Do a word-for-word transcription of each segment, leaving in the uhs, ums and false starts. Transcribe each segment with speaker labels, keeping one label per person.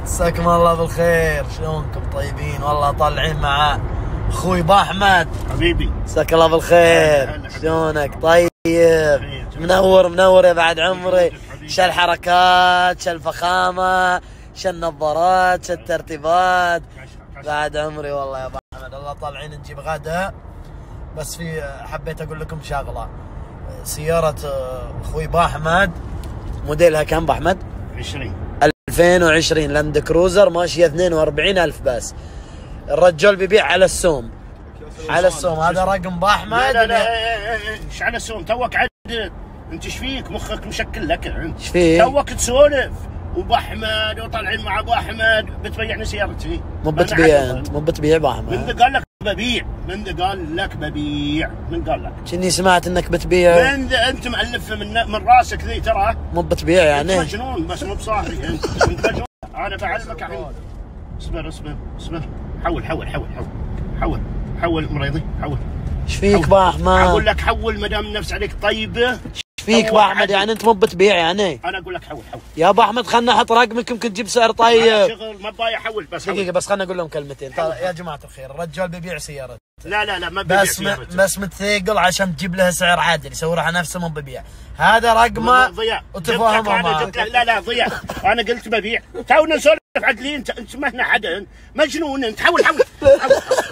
Speaker 1: مساكم الله بالخير، شلونكم؟ طيبين؟ والله طالعين مع اخوي ابو احمد
Speaker 2: حبيبي.
Speaker 1: مساك الله بالخير، شلونك؟ طيب منور منور يا بعد عمري. شو الحركات، شو الفخامه، شو النظارات، شو الترتيبات، بعد عمري والله يا ابو احمد. الله طالعين نجيب غدا، بس في حبيت اقول لكم شغله. سياره اخوي ابو احمد موديلها كم ابو احمد؟
Speaker 2: عشرين
Speaker 1: ألفين وعشرين لاند كروزر، ماشيه اثنين وأربعين ألف بس. الرجال بيبيع على السوم، على السوم. هذا رقم ابو احمد.
Speaker 2: لا لا لا ايش على السوم؟ توك عدل انت، ايش فيك؟ مخك مشكل لك انت.
Speaker 1: ايش فيك؟
Speaker 2: توك تسولف وابو احمد وطالعين مع ابو احمد، بتبيعني سيارتي؟
Speaker 1: مو بتبيع انت، مو بتبيع ابو احمد.
Speaker 2: من ذا قال لك ببيع؟ من ذا قال لك ببيع؟ من قال لك؟
Speaker 1: شني سمعت انك بتبيع.
Speaker 2: من ذا انت مألف من من راسك ذي ترى.
Speaker 1: مو بتبيع يعني؟
Speaker 2: انت مجنون بس مو بصاحي انت. انت مجنون. انا بعلمك الحين. اصبر اصبر اصبر. حول حول حول حول حول حول مريضي حول.
Speaker 1: ايش فيك ابو احمد؟
Speaker 2: اقول لك حول ما دام النفس عليك طيبه.
Speaker 1: ايش فيك ابو احمد؟ يعني انت مو بتبيع يعني؟
Speaker 2: انا اقول لك حول حول
Speaker 1: يا ابو احمد، خلنا نحط رقمك يمكن تجيب سعر طيب.
Speaker 2: شغل ما باي حول بس.
Speaker 1: دقيقه بس خلنا اقول لهم كلمتين. يا جماعه الخير، الرجال بيبيع سيارته.
Speaker 2: لا لا لا ما ببيع
Speaker 1: بس
Speaker 2: سيارته.
Speaker 1: بس متثقل عشان تجيب لها سعر عادل، يسوي نفسه مو ببيع. هذا رقمه
Speaker 2: ضياء
Speaker 1: وتفاهموا معاه.
Speaker 2: لا لا ضياء، انا قلت ببيع. تونا نسولف عدلي. انت انت ما هنا حدا، مجنون انت. حول حول, حول.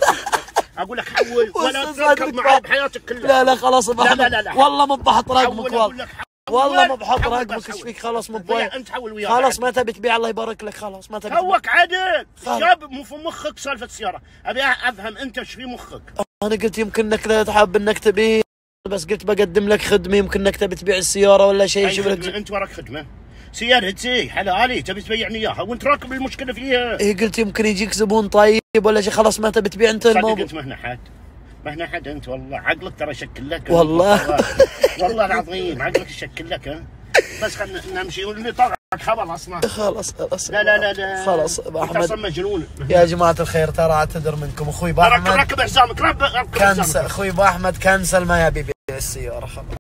Speaker 2: اقول لك حول ولا تركب معي بحياتك كلها.
Speaker 1: لا لا خلاص ابو احمد،
Speaker 2: لا لا لا
Speaker 1: والله ما بحط رقمك والله. والله ما بحط
Speaker 2: حول
Speaker 1: رقمك. ايش فيك؟ خلاص مو
Speaker 2: ببيع. انت حول وياي.
Speaker 1: خلاص ما تبي تبيع، الله يبارك لك. خلاص ما تبي
Speaker 2: توك عدل. جاب مو في مخك سالفه السياره. ابي افهم انت ايش في مخك.
Speaker 1: انا قلت يمكن انك لا تحب انك تبيع، بس قلت بقدم لك خدمه، يمكن انك تبي تبيع السياره ولا شيء. شوف لك
Speaker 2: انت وراك خدمه. سيارتي حلالي تبي تبيعني اياها وانت راكب المشكله فيها.
Speaker 1: اي قلت يمكن يجيك زبون طيب ولا شيء. خلاص ما تبي تبيع انت الموضوع.
Speaker 2: انت ما هنا حد، ما هنا حد انت. والله عقلك ترى يشكل لك.
Speaker 1: والله
Speaker 2: والله العظيم عقلك يشكل لك. ها بس خلنا نمشي واللي طلعك خبر اصلا.
Speaker 1: خلاص خلاص.
Speaker 2: لا لا لا لا
Speaker 1: خلاص ابو احمد،
Speaker 2: انت اصلا مجنون.
Speaker 1: يا جماعه الخير ترى اعتذر منكم. اخوي ابو احمد
Speaker 2: ركب حزامك. ركب حزامك.
Speaker 1: كنسل. اخوي ابو احمد كنسل، ما يبي يبيع السياره. خلاص.